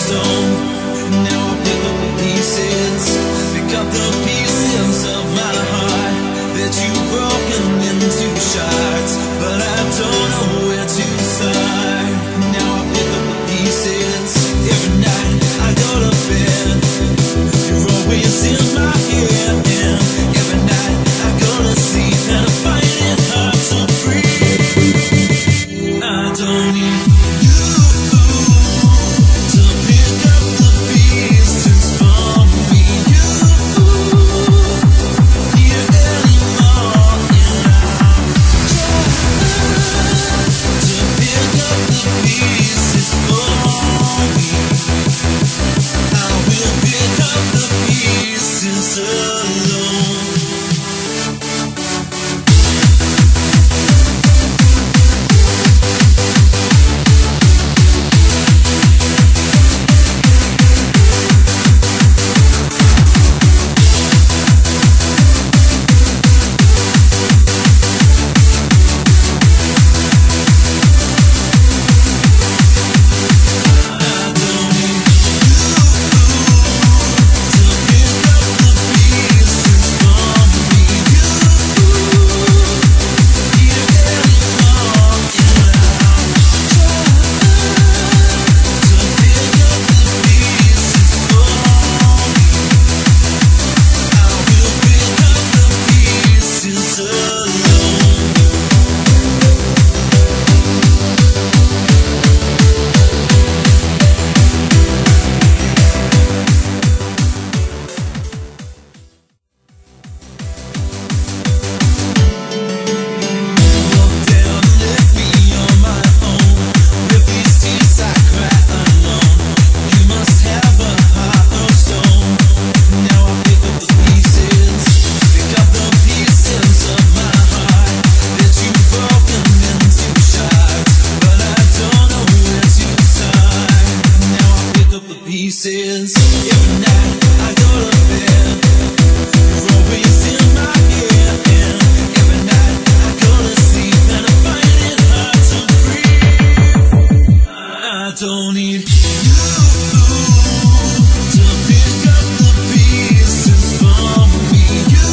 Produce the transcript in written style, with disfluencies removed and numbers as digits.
stone. Now I pick up the pieces, pick up the pieces of my heart that you've broken into shards, but I don't know where to start. Now I pick up the pieces. Every night I go to bed, you're always in my head, and every night I go to sleep and I find it hard to breathe. I don't need you to pick up the pieces for me. You here anymore, and I'm to pick up the pieces for me. I will pick up the pieces alone. Pieces. Every night I go to bed, you're always in my head, and every night I go to sleep and I find it hard to breathe. I don't need you to pick up the pieces for me. You